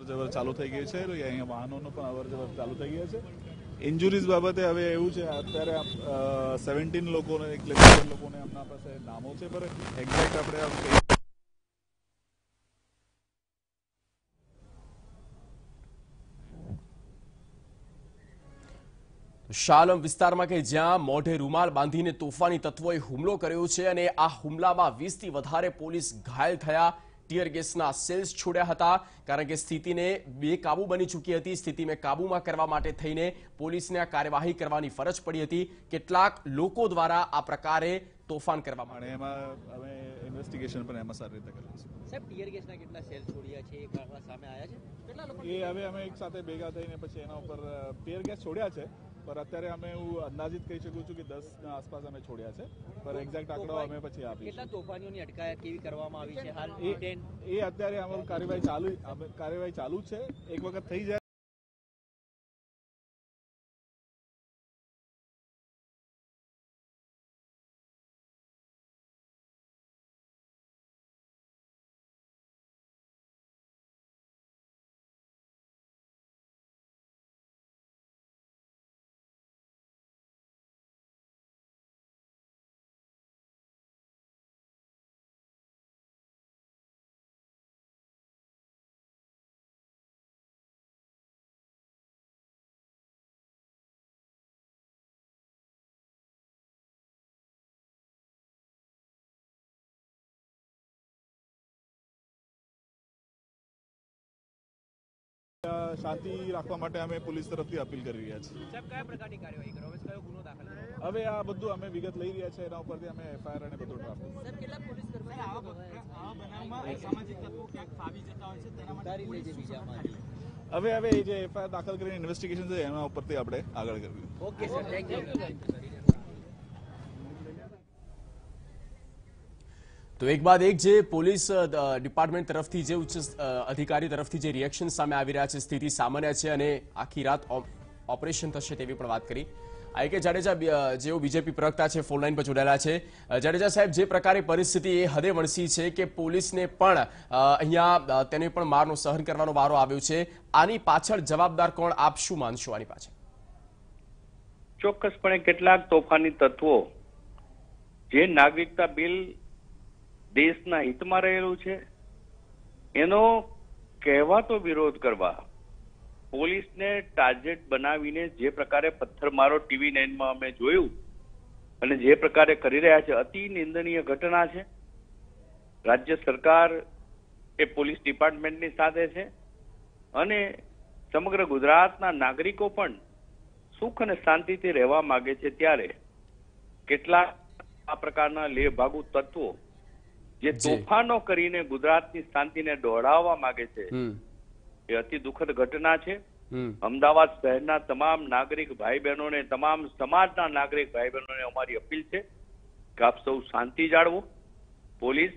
જવર ચાલુ થઈ ગઈ છે, અહીંયા વાહનોનો પણ અવર જવર ચાલુ થઈ ગયા છે. ઇન્જુરીઝ બાબતે હવે એવું છે, અત્યારે 17 લોકોને 17 લોકોને આપણા પાસે નામો છે, પર એક્ઝેક્ટ આપણે શાલમ વિસ્તારમાં કે જ્યાં મોઢે રૂમાલ બાંધીને તોફાની તત્વોએ હુમલો કર્યો છે અને આ હુમલામાં 20થી વધારે પોલીસ ઘાયલ થયા. ટીયર ગેસના સેલ્સ છોડ્યા હતા કારણ કે સ્થિતિને બેકાબુ બની ચૂકી હતી. સ્થિતિને કાબૂમાં કરવા માટે થઈને પોલીસને આ કાર્યવાહી કરવાની ફરજ પડી હતી. કેટલાક લોકો દ્વારા આ પ્રકારે તોફાન કરવામાં આવે એમાં અમે ઇન્વેસ્ટિગેશન પણ એમાં સારી રીતે કરીએ છીએ. સાહેબ, ટીયર ગેસના કેટલા સેલ છોડ્યા છે, એક આંકડા સામે આવ્યા છે? કેટલા લોકો? એ હવે અમે એક સાથે ભેગા થઈને પછી એના ઉપર ટીયર ગેસ છોડ્યા છે, पर અત્યારે અમે હું અંદાજિત કહી શકું છું કે 10 ના આસપાસ અમે છોડ્યા છે, પર એક્ઝેક્ટ આંકડો અમે પછી આપીશું. કેટલા તોફાનીઓની અટકાયત કેવી કરવામાં આવી છે હાલ? એ અત્યારે અમારું કાર્યવાહી ચાલુ છે. એક વખત થઈ જાય શાંતિ રાખવા માટે અમે પોલીસ તરફથી અપીલ કરી રહ્યા છીએ. સાહેબ, કયા પ્રકારની કાર્યવાહી કરો? કયો ગુનો દાખલ કરો? હવે આ બધું અમે વિગત લઈ રહ્યા છે, એના ઉપરથી અમે એફઆઈઆર અને બધું ડ્રાફ્ટ કરીશું. સાહેબ, કેટલા પોલીસ કર્મચારીઓ આવા બનાવમાં સામાજિક તત્વો ક્યાંક ફાવી જતા હોય છે, તેના માટે પોલીસ બીજામાં હવે એ જે એફઆઈઆર દાખલ કરીને ઇન્વેસ્ટિગેશન છે એના ઉપરથી આપણે આગળ કરીશું. Okay sir, thank you. તો એક બાદ એક જે પોલીસ ડિપાર્ટમેન્ટ તરફથી જે ઉચ્ચ અધિકારી તરફથી જે રિએક્શન સામે આવી રહ્યા છે, સ્થિતિ સામાન્ય છે અને આખી રાત ઓપરેશન થશે તેવી પણ વાત કરી. આ કે જાડેજા જેઓ બીજેપી પ્રવક્તા છે ફોન લાઈન પર જોડાયેલા છે. જાડેજા સાહેબ, જે પ્રકારે પરિસ્થિતિ એ હદે વણસી છે કે પોલીસને પણ અહીંયા તેને પણ મારનો સહન કરવાનો વારો આવ્યો છે, આની પાછળ જવાબદાર કોણ, આપ શું માનશો આની પાછળ? ચોક્કસપણે કેટલાક તોફાની તત્વો જે નાગરિકતા બિલ દેશના હિતમાં રહેલું છે એનો કહેવાતો વિરોધ કરવા પોલીસને ટાર્ગેટ બનાવીને જે પ્રકારે પથ્થરમારો TV9 માં અમે જોયું અને જે પ્રકારે કરી રહ્યા છે, અતિ નિંદનીય ઘટના છે. રાજ્ય સરકાર એ પોલીસ ડિપાર્ટમેન્ટની સાથે છે અને સમગ્ર ગુજરાતના નાગરિકો પણ સુખ અને શાંતિથી રહેવા માંગે છે, ત્યારે કેટલાક આ પ્રકારના લેભાગુ તત્વો જે તોફાનો કરીને ગુજરાતની શાંતિને દોડાવવા માંગે છે એ અતિ દુઃખદ ઘટના છે. અમદાવાદ શહેરના તમામ નાગરિક ભાઈ બહેનોને, તમામ સમાજના નાગરિક ભાઈ બહેનોને અમારી અપીલ છે કે આપ સૌ શાંતિ જાળવો. પોલીસ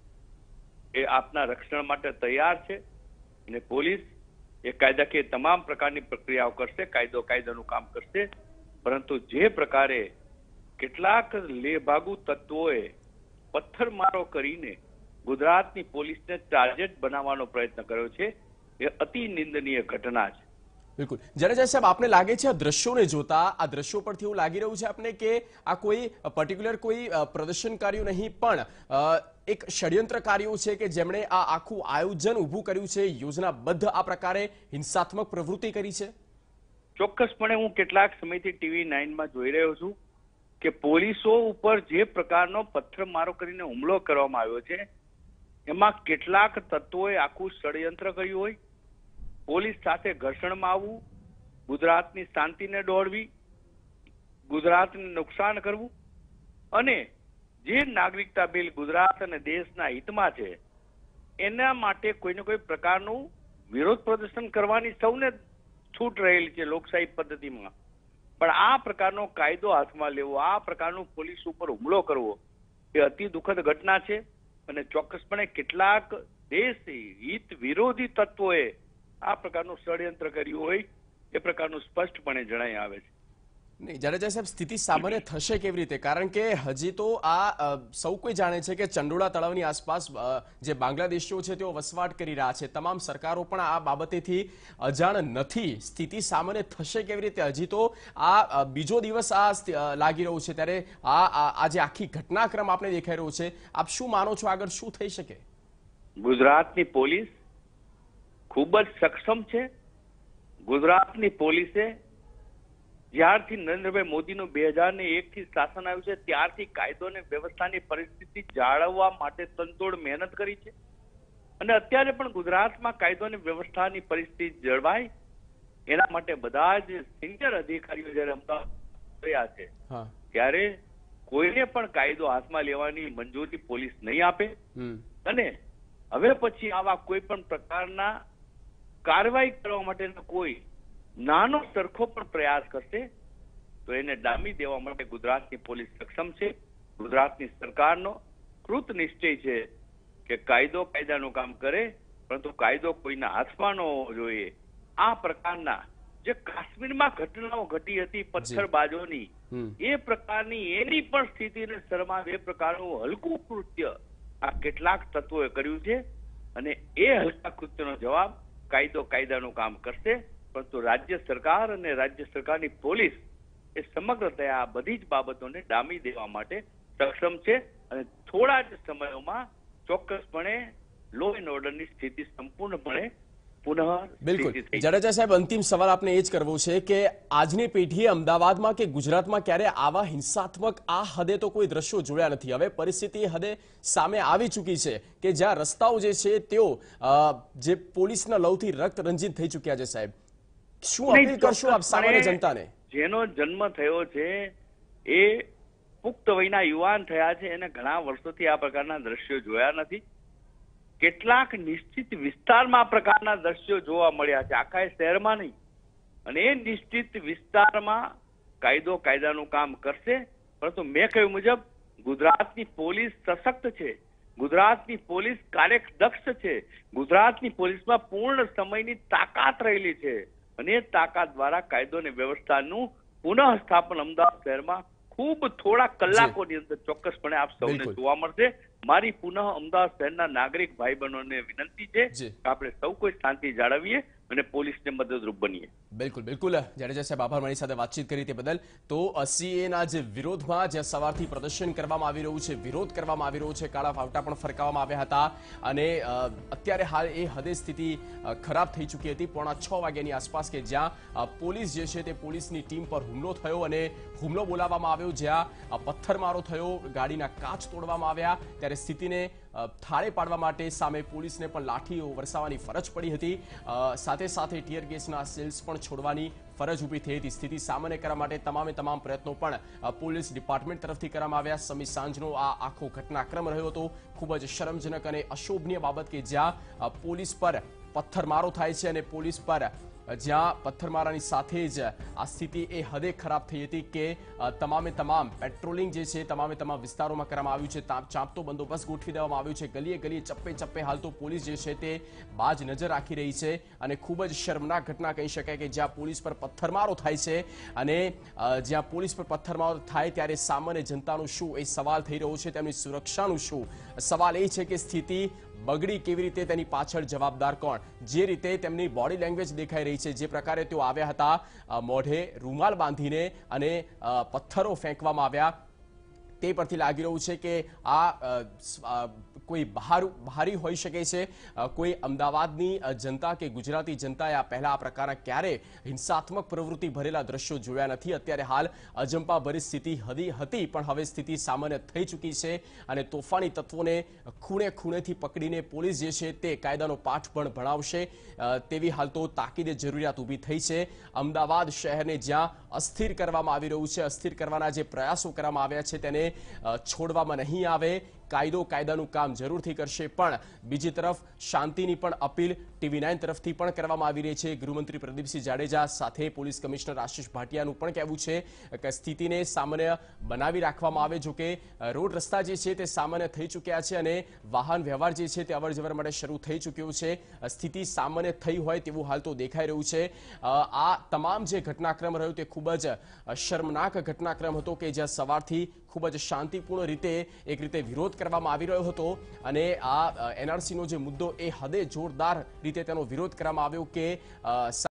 એ આપના રક્ષણ માટે તૈયાર છે અને પોલીસ એ કાયદાકીય તમામ પ્રકારની પ્રક્રિયાઓ કરશે, કાયદાનું કામ કરશે. પરંતુ જે પ્રકારે કેટલાક લેભાગુ તત્વોએ પથ્થરમારો કરીને ગુજરાતની પોલીસને ટાર્ગેટ બનાવવાનો પ્રયત્ન કર્યો છે એ અતિ નિંદનીય ઘટના છે. બિલકુલ. જાડેજા સાહેબ, આપને લાગે છે આ દ્રશ્યોને જોતા, આ દ્રશ્યો પરથી એવું લાગી રહ્યું છે આપને કે આ કોઈ પર્ટિક્યુલર કોઈ પ્રદર્શનકારીઓ નહીં પણ એક ષડયંત્રકારીઓ છે કે જેમણે આ આખું આયોજન ઊભું કર્યું છે, યોજનાબદ્ધ આ પ્રકારે હિંસાત્મક પ્રવૃત્તિ કરી છે? ચોક્કસપણે હું કેટલાક સમયથી TV9 માં જોઈ રહ્યો છું કે પોલીસો ઉપર જે પ્રકારનો પથ્થરમારો કરીને હુમલો કરવામાં આવ્યો છે એમાં કેટલાક તત્વોએ આખું ષડયંત્ર કર્યું હોય, પોલીસ સાથે ઘર્ષણમાં આવવું, ગુજરાતની શાંતિને દોડવી, ગુજરાતને નુકસાન કરવું અને જે નાગરિકતા બિલ ગુજરાત અને દેશના હિતમાં છે એના માટે કોઈને કોઈ પ્રકારનું વિરોધ પ્રદર્શન કરવાની સૌને છૂટ રહેલી છે લોકશાહી પદ્ધતિમાં. પણ આ પ્રકારનો કાયદો હાથમાં લેવો, આ પ્રકારનું પોલીસ ઉપર હુમલો કરવો એ અતિ દુઃખદ ઘટના છે અને ચોક્કસપણે કેટલાક દેશ હિત વિરોધી તત્વોએ આ પ્રકારનું ષડયંત્ર કર્યું હોય એ પ્રકારનું સ્પષ્ટપણે જણાઈ આવે છે. નહીં જાડેજા સાહેબ, સ્થિતિ સામાન્ય થશે કેવી રીતે? કારણ કે હજી તો આ સૌ કોઈ જાણે છે કે ચંડોળા તળાવની આસપાસ જે બાંગ્લાદેશીઓ છે તેઓ વસવાટ કરી રહ્યા છે. તમામ સરકારો પણ આ બાબતેથી અજાણ નથી. સ્થિતિ સામાન્ય થશે કેવી રીતે? હજી તો આ બીજો દિવસ આ લાગી રહ્યો છે, ત્યારે આ જે આખી ઘટનાક્રમ આપણે દેખાઈ રહ્યો છે, આપ શું માનો છો આગળ શું થઈ શકે? ગુજરાતની પોલીસ ખૂબ જ સક્ષમ છે. ગુજરાતની પોલીસે જ્યારથી નરેન્દ્રભાઈ મોદીનું 2001 થી શાસન આવ્યું છે ત્યારથી કાયદો અને વ્યવસ્થાની પરિસ્થિતિ જાળવવા માટે તનતોડ મહેનત કરી છે, અને અત્યારે પણ ગુજરાતમાં કાયદો અને વ્યવસ્થાની પરિસ્થિતિ જળવાય એના માટે બધા જ સિનિયર અધિકારીઓ જયારે અમદાવાદ રહ્યા છે ત્યારે કોઈને પણ કાયદો હાથમાં લેવાની મંજૂરી પોલીસ નહીં આપે, અને હવે પછી આવા કોઈ પણ પ્રકારના કાર્યવાહી કરવા માટેનો કોઈ નાનો સરખો પણ પ્રયાસ કરશે તો એને ડામી દેવા માટે ગુજરાતની પોલીસ સક્ષમ છે. ગુજરાતની સરકારનો કૃત નિશ્ચય છે કે કાયદો કાયદાનું કામ કરે, પરંતુ કાયદો કોઈના હાથમાં ન હોવો જોઈએ. આ પ્રકારના જે કાશ્મીરમાં ઘટનાઓ ઘટી હતી પથ્થરબાજોની, એ પ્રકારની એની પણ સ્થિતિને શરમાવે એ પ્રકારનું હલકું કૃત્ય આ કેટલાક તત્વોએ કર્યું છે, અને એ હલકા કૃત્યનો જવાબ કાયદો કાયદાનું કામ કરશે. પરંતુ રાજ્ય સરકાર અને રાજ્ય સરકારની પોલીસ એ સમગ્રતયા આ બધી જ બાબતોને ડામી દેવા માટે સક્ષમ છે, અને થોડા જ સમયોમાં ચોક્કસપણે લો એન્ડ ઓર્ડરની સ્થિતિ સંપૂર્ણપણે બિલકુલ. જાડેજા સાહેબ, અંતિમ સવાલ આપને એ જ કરવો છે કે આજની પેઢીએ અમદાવાદમાં કે ગુજરાતમાં ક્યારે આવા હિંસાત્મક આ હદે તો કોઈ દ્રશ્યો જોયા નથી. હવે પરિસ્થિતિ હદે સામે આવી ચૂકી છે કે જ્યાં રસ્તાઓ જે છે તેઓ જે પોલીસના લવથી રક્ત રંજિત થઈ ચૂક્યા છે. સાહેબ, શું અપીલ કરશો આપ સામાન્ય જનતાને? જેનો જન્મ થયો છે એ પુખ્ત વયના યુવાન થયા છે, એને ઘણા વર્ષોથી આ પ્રકારના દ્રશ્યો જોયા નથી. કેટલાક નિશ્ચિત વિસ્તારમાં આ પ્રકારના દ્રશ્યો જોવા મળ્યા છે, આખા શહેરમાં નહીં, અને એ નિશ્ચિત વિસ્તારમાં કાયદો કાયદાનું કામ કરશે. પરંતુ મેં કહ્યું મુજબ ગુજરાતની પોલીસ સશક્ત છે, ગુજરાતની પોલીસ કાર્યદક્ષ છે, ગુજરાતની પોલીસમાં પૂર્ણ સમયની તાકાત રહેલી છે, અને એ તાકાત દ્વારા કાયદો અને વ્યવસ્થાનું પુનઃ સ્થાપન અમદાવાદ શહેરમાં ખૂબ થોડા કલાકોની અંદર ચોક્કસપણે આપ સૌને જોવા મળશે. મારી પુનઃ અમદાવાદ શહેરના નાગરિક ભાઈ બહેનોને વિનંતી છે કે આપણે સૌ કોઈ શાંતિ જાળવીએ અને પોલીસને મદદરૂપ બનીએ. બિલકુલ બિલકુલ. જાડેજા સાહેબ, આભાર મારી સાથે વાતચીત કરી તે બદલ. તો સીએના જે વિરોધમાં જે સવારથી પ્રદર્શન કરવામાં આવી રહ્યું છે, વિરોધ કરવામાં આવી રહ્યો છે, કાળા ફાવટા પણ ફરકાવવામાં આવ્યા હતા, અને અત્યારે હાલ એ હદે સ્થિતિ ખરાબ થઈ ચૂકી હતી 6:45 વાગ્યાની આસપાસ, કે જ્યાં પોલીસ જે છે તે પોલીસની ટીમ પર હુમલો થયો, અને હુમલો બોલાવવામાં આવ્યો, જ્યાં પથ્થરમારો થયો, ગાડીના કાચ તોડવામાં આવ્યા. ત્યારે સ્થિતિને થાળે પાડવા માટે સામે પોલીસને પણ લાઠીઓ વરસાવવાની ફરજ પડી હતી, સાથે સાથે ટીયર ગેસના સેલ્સ પણ છોડવાની ફરજ ઊભી થઈ હતી. સ્થિતિ સામાન્ય કરવા માટે તમામ પ્રયત્નો પણ પોલીસ ડિપાર્ટમેન્ટ તરફથી કરવામાં આવ્યા. સમી સાંજનો આ આખો ઘટનાક્રમ રહ્યો હતો. ખૂબ જ શરમજનક અને અશોભનીય બાબત કે જ્યાં પોલીસ પર પથ્થરમારો થાય છે, અને પોલીસ પર જ્યાં પથ્થરમારાની સાથે જ આ સ્થિતિ એ હદે ખરાબ થઈ હતી કે તમામ પેટ્રોલિંગ જે છે તમામ વિસ્તારોમાં કરવામાં આવ્યું છે, ચાંપતો બંદોબસ્ત ગોઠવી દેવામાં આવ્યું છે, ગલીએ ગલીએ ચપ્પે હાલ તો પોલીસ જે છે તે બાજ નજર રાખી રહી છે. અને ખૂબ જ શર્મનાક ઘટના કહી શકાય કે જ્યાં પોલીસ પર પથ્થરમારો થાય છે, અને જ્યાં પોલીસ પર પથ્થરમારો થાય ત્યારે સામાન્ય જનતાનું શું એ સવાલ થઈ રહ્યો છે, તેમની સુરક્ષાનું શું સવાલ એ છે કે સ્થિતિ બગડી કેવી રીતે, તેની પાછળ જવાબદાર કોણ? જે રીતે તેમની બોડી લેંગ્વેજ દેખાઈ રહી છે, જે પ્રકારે તેઓ આવ્યા હતા મોઢે રૂમાલ બાંધીને અને પથ્થરો ફેંકવામાં આવ્યા, તે પરથી લાગી રહ્યું છે કે આ કોઈ બહારી હોઈ શકે છે. કોઈ અમદાવાદની જનતા કે ગુજરાતી જનતાએ આ પહેલા આ પ્રકારના ક્યારે હિંસાત્મક પ્રવૃત્તિ ભરેલા દ્રશ્યો જોયા નથી. અત્યારે હાલ અજંપા ભરી સ્થિતિ હતી, પણ હવે સ્થિતિ સામાન્ય થઈ ચૂકી છે, અને તોફાની તત્વોને ખૂણેથી પકડીને પોલીસ જે છે તે કાયદાનો પાઠ પણ ભણાવશે તેવી હાલ તો તાકીદે જરૂરિયાત ઊભી થઈ છે. અમદાવાદ શહેરને જ્યાં અસ્થિર કરવામાં આવી રહ્યું છે, અસ્થિર કરવાના જે પ્રયાસો કરવામાં આવ્યા છે તેને છોડવામાં નહીં આવે. કાયદાનું કામ જરૂરથી કરશે, પણ બીજી તરફ શાંતિની પણ અપીલ TV9 તરફથી પણ કરવામાં આવી રહી છે. ગૃહમંત્રી પ્રદીપસિંહ જાડેજા સાથે પોલીસ કમિશનર આશિષ ભાટિયાનું પણ કહેવું છે કે સ્થિતિને સામાન્ય બનાવી રાખવામાં આવે. જો કે રોડ રસ્તા જે છે તે સામાન્ય થઈ ચૂક્યા છે અને વાહન વ્યવહાર જે છે તે અવરજવર માટે શરૂ થઈ ચૂક્યો છે. સ્થિતિ સામાન્ય થઈ હોય તેવું હાલ તો દેખાઈ રહ્યું છે. આ તમામ જે ઘટનાક્રમ રહ્યો તે ખૂબ જ શર્મનાક ઘટનાક્રમ હતો કે જ્યાં સવારથી ખૂબ જ શાંતિપૂર્ણ રીતે એક રીતે વિરોધ કરવામાં આવી રહ્યો હતો અને આ NRCનો જે મુદ્દો એ હદે જોરદાર રીતે તેનો વિરોધ કરવામાં આવ્યો કે